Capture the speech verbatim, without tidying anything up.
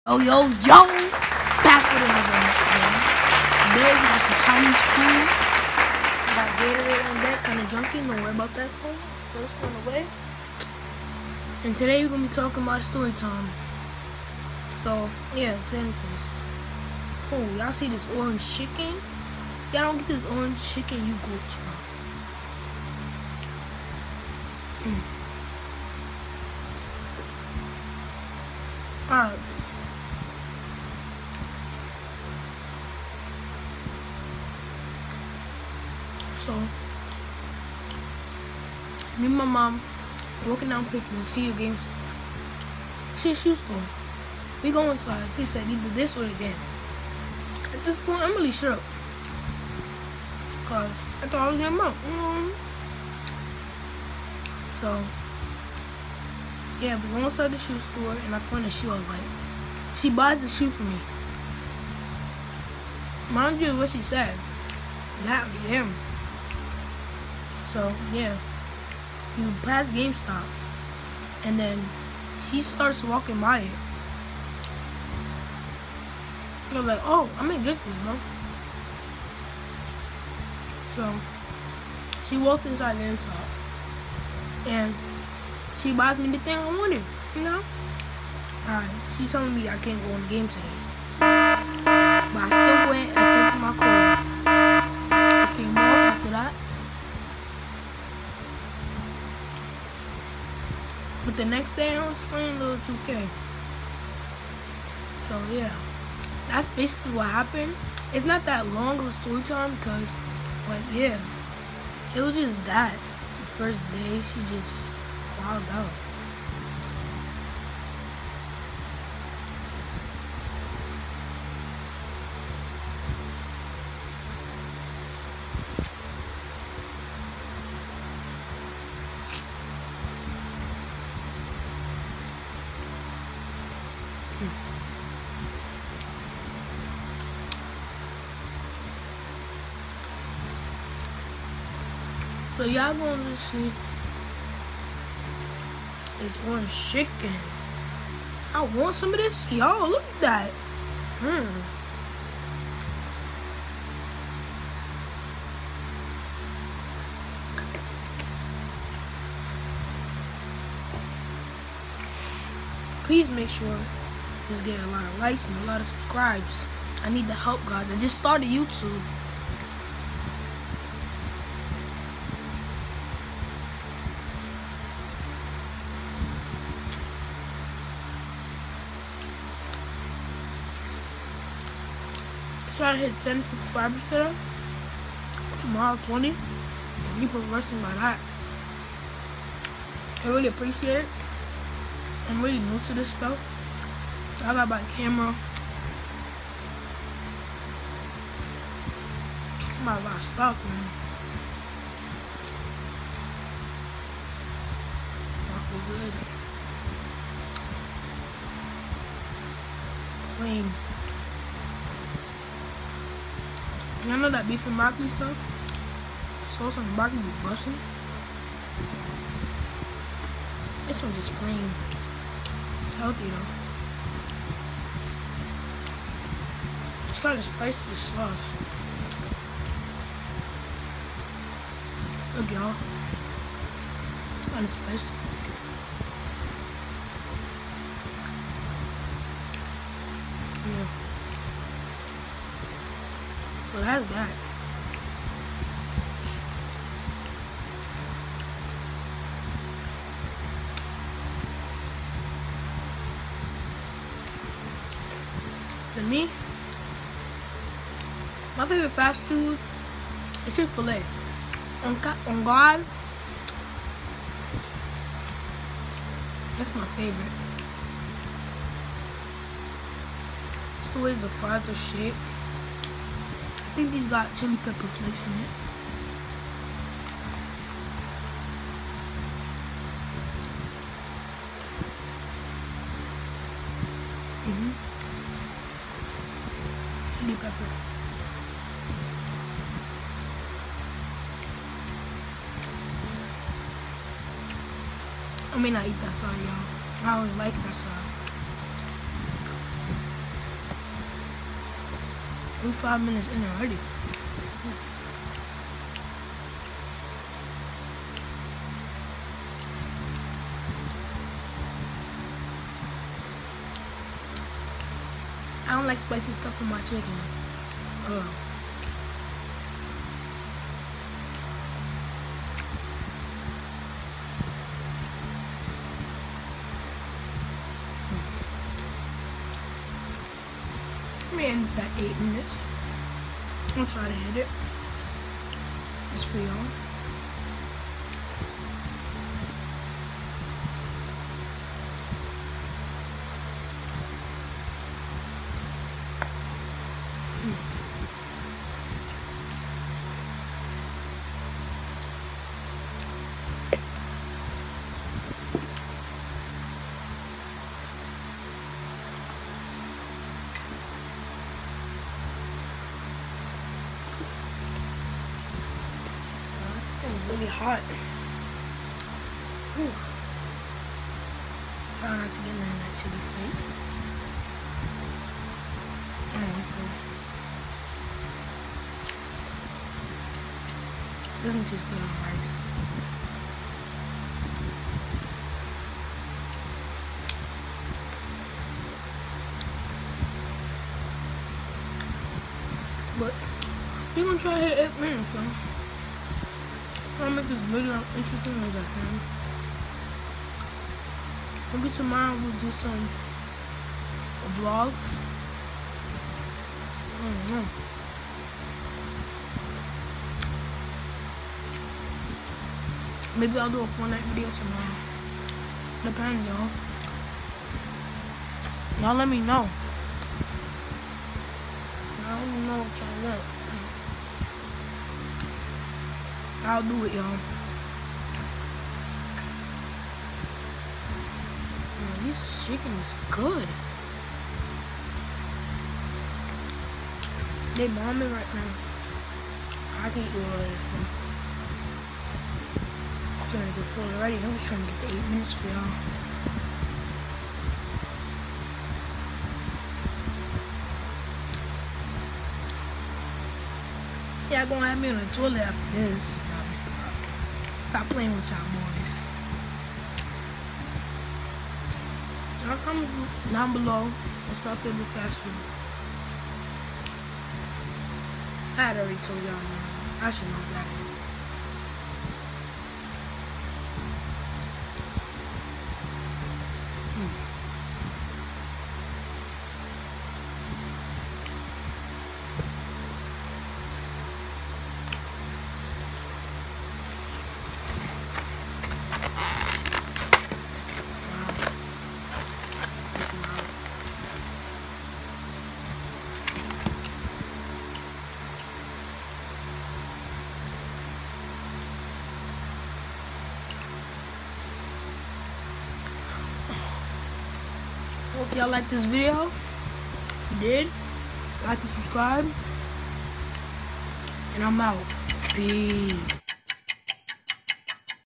Yo, yo, yo! Back with another mukbang. Today we got some Chinese food. We got Gatorade on deck, kind of junky. Don't worry about that though. First on the way. And today we're gonna be talking about story time. So yeah, let's get into this. Oh, y'all see this orange chicken? Y'all don't get this orange chicken, you go try. Mm. Alright. So, me and my mom walking down Pickens, see your games. She a shoe store. We go inside. She said either this or the game. At this point, I'm really sure. Cause I thought I was getting out. Mm. So, yeah, we go inside the shoe store and I find a shoe I like. She buys the shoe for me. Mind you, what she said. That would be him. So, yeah, you pass GameStop, and then she starts walking by it. You're like, oh, I'm in good mood, bro. So, she walks inside GameStop, and she buys me the thing I wanted, you know? Alright, she's telling me I can't go on the game today. But I still went and took my code. I came off after that. But the next day I was playing little two K. So yeah, that's basically what happened. It's not that long of a story time because, like, yeah, it was just that. The first day she just wilded out. So y'all going to see this orange chicken. I want some of this. Yo, look at that. Hmm. Please make sure this get a lot of likes and a lot of subscribes. I need the help, guys. I just started YouTube. Try to hit seven subscribers today. Tomorrow twenty. Keep progressing by that. I really appreciate it. I'm really new to this stuff. I got my camera. I got a lot of stuff, man. That's good. Clean. Y'all know that beef and broccoli stuff? Sauce and broccoli be busting. This one just plain. It's healthy though. It's kind of spicy, the sauce. Look, y'all. It's kind of spicy. Yeah. Well, that's that. To me, my favorite fast food is Chick-fil-A. On, on God, that's my favorite. It's the way the fries are shaped. I think these got chili pepper flakes in it. Mm-hmm. Chili pepper. I may not eat that side, y'all. I don't really like that side. We're five minutes in already. I don't like spicy stuff in my chicken. Ugh. Let me end this at eight minutes. I'll try to hit it. Just for y'all. Really hot. Whew. Try not to get in that chili flake. Mm, doesn't taste good on rice. But we're gonna try to hit eight minutes, so I'll make this video interesting as I can. Maybe tomorrow we'll do some vlogs. I don't know. Maybe I'll do a Fortnite video tomorrow. Depends, y'all. Y'all let me know. I don't know what y'all want. I'll do it, y'all. This chicken is good. They bombing right now. I can't do all this one. I'm trying to get full already. I'm just trying to get the eight minutes for y'all. Y'all gonna have me on the toilet after this. No, stop. Stop playing with y'all boys. Y'all comment down below what's your favorite fast food. I had already told y'all, man. I should know what that is. Hope y'all liked this video. If you did, like and subscribe. And I'm out. Peace.